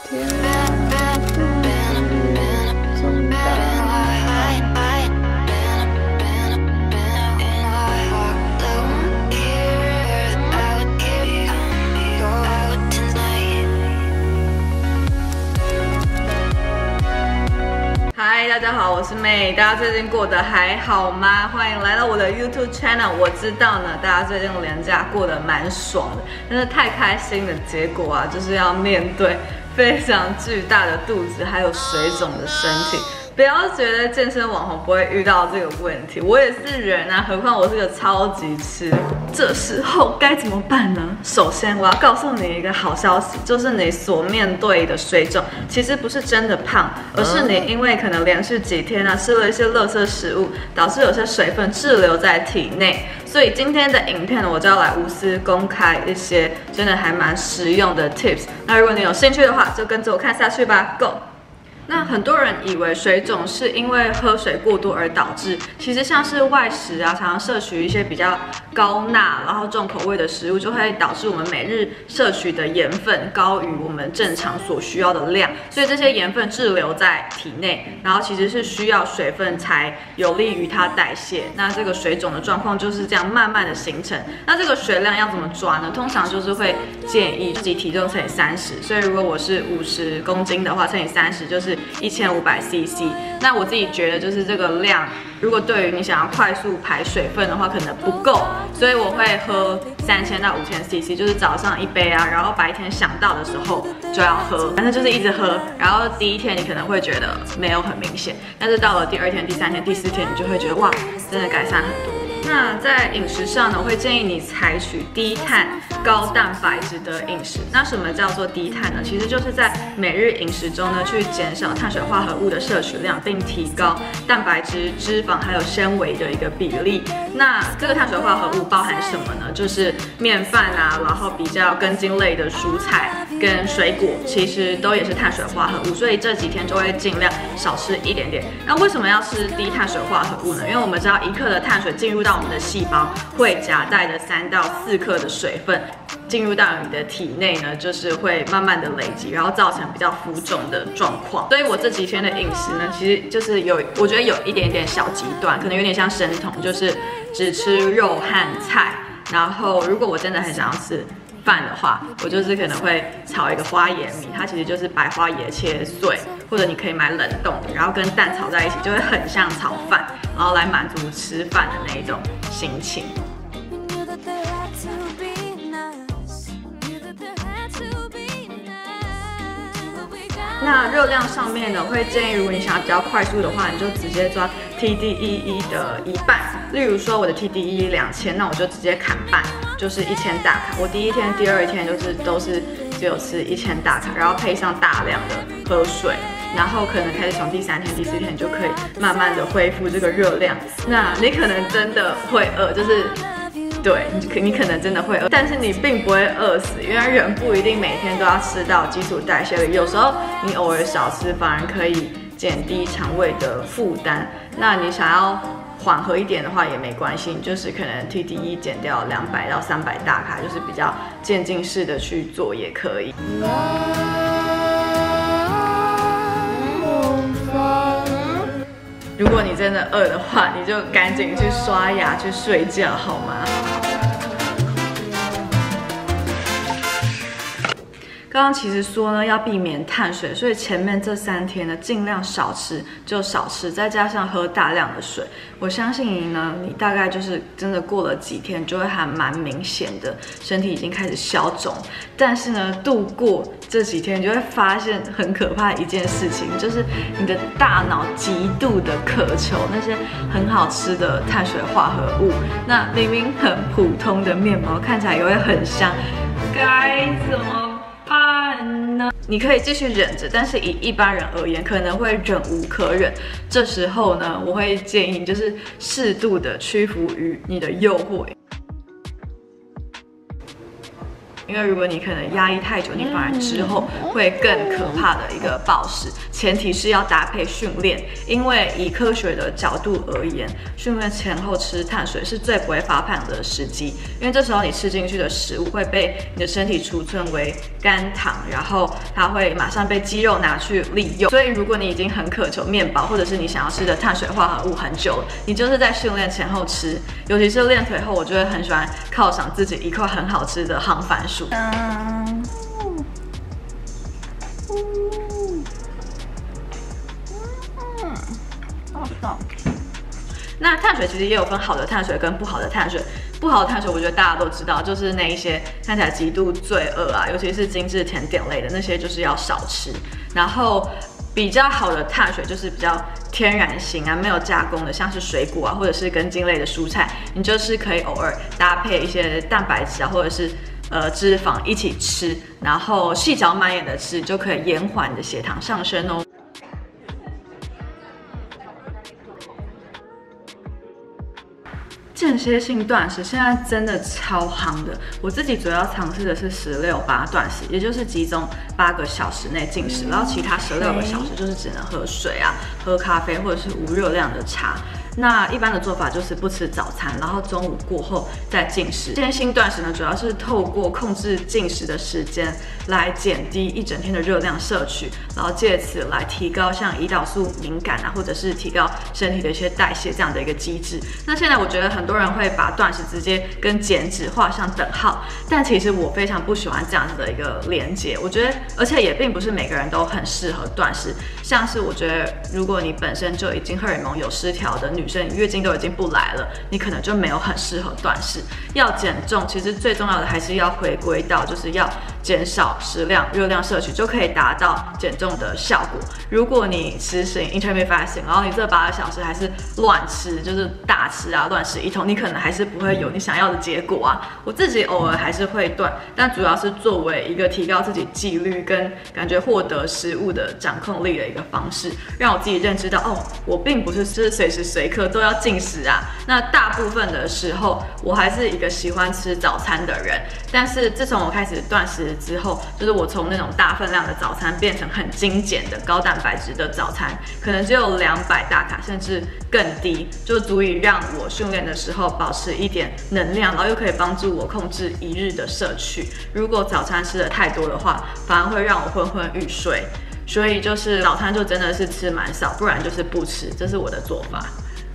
天中大海。 嗨，大家好，我是妹。大家最近过得还好吗？欢迎来到我的 YouTube channel。我知道呢，大家最近连假过得蛮爽的，但是太开心的结果啊，就是要面对非常巨大的肚子，还有水肿的身体。不要觉得健身网红不会遇到这个问题，我也是人啊，何况我是个超级吃。这时候该怎么办呢？首先，我要告诉你一个好消息，就是你所面对的水肿其实不是真的胖，而是你因为可能连续几天啊吃了一些垃圾食物，导致有些水分滞留在体内。所以今天的影片呢，我就要来无私公开一些真的还蛮实用的 tips。那如果你有兴趣的话，就跟着我看下去吧 ，Go！那很多人以为水肿是因为喝水过多而导致，其实像是外食啊，常常摄取一些比较高钠，然后重口味的食物，就会导致我们每日摄取的盐分高于我们正常所需要的量，所以这些盐分滞留在体内，然后其实是需要水分才有利于它代谢。那这个水肿的状况就是这样慢慢的形成。那这个水量要怎么抓呢？通常就是会建议自己体重乘以30，所以如果我是50公斤的话，乘以30就是1500cc。那我自己觉得就是这个量，如果对于你想要快速排水分的话，可能不够，所以我会喝3000到5000cc，就是早上1杯啊，然后白天想到的时候就要喝，反正就是一直喝。然后第一天你可能会觉得没有很明显，但是到了第2天、第3天、第4天，你就会觉得哇，真的改善很多。那在饮食上呢，我会建议你采取低碳、高蛋白质的饮食。那什么叫做低碳呢？其实就是在每日饮食中呢，去减少碳水化合物的摄取量，并提高蛋白质、脂肪还有纤维的一个比例。那这个碳水化合物包含什么呢？就是面饭啊，然后比较根茎类的蔬菜跟水果，其实都也是碳水化合物。所以这几天就会尽量少吃一点点。那为什么要吃低碳水化合物呢？因为我们知道1克的碳水进入到我们的细胞，会夹带着3到4克的水分进入到你的体内呢，就是会慢慢的累积，然后造成比较浮肿的状况。所以我这几天的饮食呢，其实就是我觉得有一点点小极端，可能有点像生酮，就是只吃肉和菜。然后如果我真的很想要吃饭的话，我就是可能会炒一个花椰米，它其实就是白花椰切碎，或者你可以买冷冻的，然后跟蛋炒在一起，就会很像炒饭，然后来满足吃饭的那一种心情。那热量上面呢，会建议如果你想要比较快速的话，你就直接抓 TDEE 的一半。例如说我的 TDEE 2000，那我就直接砍半，就是1000大卡。我第1天、第2天都是只有吃1000大卡，然后配上大量的喝水，然后可能开始从第3天、第4天，你就可以慢慢的恢复这个热量。那你可能真的会饿，就是对你可能真的会饿，但是你并不会饿死，因为人不一定每天都要吃到基础代谢率，有时候你偶尔少吃反而可以减低肠胃的负担。那你想要缓和一点的话也没关系，你就是可能 TDE 减掉200到300大卡，就是比较渐进式的去做也可以。如果你真的饿的话，你就赶紧去刷牙、去睡觉，好吗？刚刚其实说呢，要避免碳水，所以前面这3天呢，尽量少吃就少吃，再加上喝大量的水。我相信你呢，你大概就是真的过了几天，就会还蛮明显的，身体已经开始消肿。但是呢，度过这几天，你就会发现很可怕的一件事情，就是你的大脑极度的渴求那些很好吃的碳水化合物。那明明很普通的面包，看起来也会很香，该怎么办呢？你可以继续忍着，但是以一般人而言，可能会忍无可忍。这时候呢，我会建议你就是适度的屈服于你的诱惑。 因为如果你可能压抑太久，你反而之后会更可怕的一个暴食。前提是要搭配训练，因为以科学的角度而言，训练前后吃碳水是最不会发胖的时机，因为这时候你吃进去的食物会被你的身体储存为肝糖，然后它会马上被肌肉拿去利用。所以如果你已经很渴求面包，或者是你想要吃的碳水化合物很久了，你就是在训练前后吃，尤其是练腿后，我就会很喜欢犒赏自己一块很好吃的夯番薯。那碳水其实也有分好的碳水跟不好的碳水。不好的碳水，我觉得大家都知道，就是那一些看起来极度罪恶啊，尤其是精致甜点类的那些，就是要少吃。然后比较好的碳水就是比较天然型啊，没有加工的，像是水果啊，或者是根茎类的蔬菜，你就是可以偶尔搭配一些蛋白质啊，或者是脂肪一起吃，然后细嚼慢咽的吃，就可以延缓你的血糖上升哦。间歇性断食现在真的超夯的，我自己主要尝试的是16-8断食，也就是集中8个小时内进食，然后其他16个小时就是只能喝水啊、喝咖啡或者是无热量的茶。那一般的做法就是不吃早餐，然后中午过后再进食。间歇性断食呢，主要是透过控制进食的时间来减低一整天的热量摄取，然后借此来提高像胰岛素敏感啊，或者是提高身体的一些代谢这样的一个机制。那现在我觉得很多人会把断食直接跟减脂画上等号，但其实我非常不喜欢这样子的一个连结。我觉得，而且也并不是每个人都很适合断食。像是我觉得，如果你本身就已经荷尔蒙有失调的女生，月经都已经不来了，你可能就没有很适合断食。要减重，其实最重要的还是要回归到，就是要减少食量、热量摄取，就可以达到减重的效果。如果你实行 intermittent fasting， 然后你这8个小时还是乱吃，就是大吃啊、乱吃一通，你可能还是不会有你想要的结果啊。我自己偶尔还是会断，但主要是作为一个提高自己纪律跟感觉获得食物的掌控力的一个方式，让我自己认知到，哦，我并不是随时随刻都要进食啊。那大部分的时候，我还是一个喜欢吃早餐的人，但是自从我开始断食之后，就是我从那种大分量的早餐变成很精简的高蛋白质的早餐，可能只有200大卡，甚至更低，就足以让我训练的时候保持一点能量，然后又可以帮助我控制一日的摄取。如果早餐吃的太多的话，反而会让我昏昏欲睡。所以就是早餐就真的是吃蛮少，不然就是不吃，这是我的做法。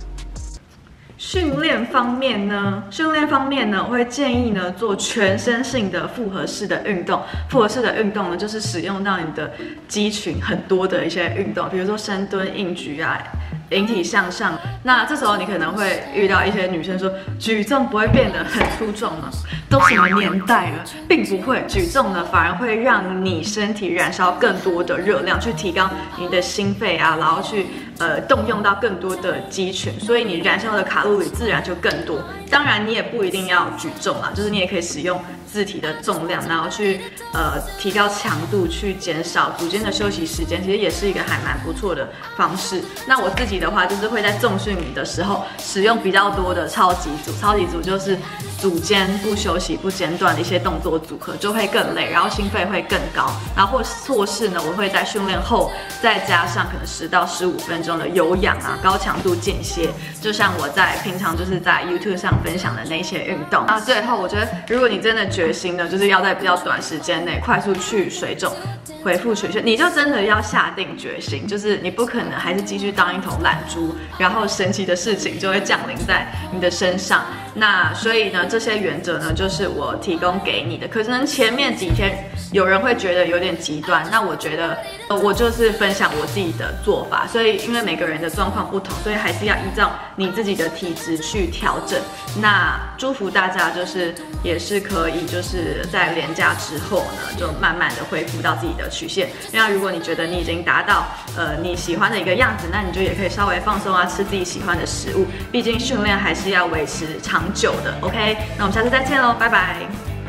训练方面呢，我会建议呢做全身性的复合式的运动。复合式的运动呢，就是使用到你的肌群很多的一些运动，比如说深蹲、硬举啊、引体向上。那这时候你可能会遇到一些女生说，举重不会变得很粗重吗？都什么年代了，并不会。举重呢，反而会让你身体燃烧更多的热量，去提高你的心肺啊，然后去动用到更多的肌群，所以你燃烧的卡路里自然就更多。当然，你也不一定要举重啦，就是你也可以使用自体的重量，然后去提高强度，去减少组间的休息时间，其实也是一个还蛮不错的方式。那我自己的话，就是会在重训的时候使用比较多的超级组。超级组就是组间不休息、不间断的一些动作组合，就会更累，然后心肺会更高。然后或是呢，我会在训练后再加上可能10到15分钟的有氧啊、高强度间歇，就像我在平常就是在 YouTube 上分享的那些运动。那最后，我觉得如果你真的决心呢，就是要在比较短时间内快速去水肿、恢复曲线，你就真的要下定决心，就是你不可能还是继续当一头懒猪，然后神奇的事情就会降临在你的身上。那所以呢，这些原则呢，就是我提供给你的。可能前面几天有人会觉得有点极端，那我觉得我就是分享我自己的做法。所以因为每个人的状况不同，所以还是要依照你自己的体质去调整。那祝福大家就是也是可以就是在连假之后呢，就慢慢的恢复到自己的曲线。那如果你觉得你已经达到你喜欢的一个样子，那你就也可以稍微放松啊，吃自己喜欢的食物。毕竟训练还是要维持长久的。OK， 那我们下次再见喽，拜拜。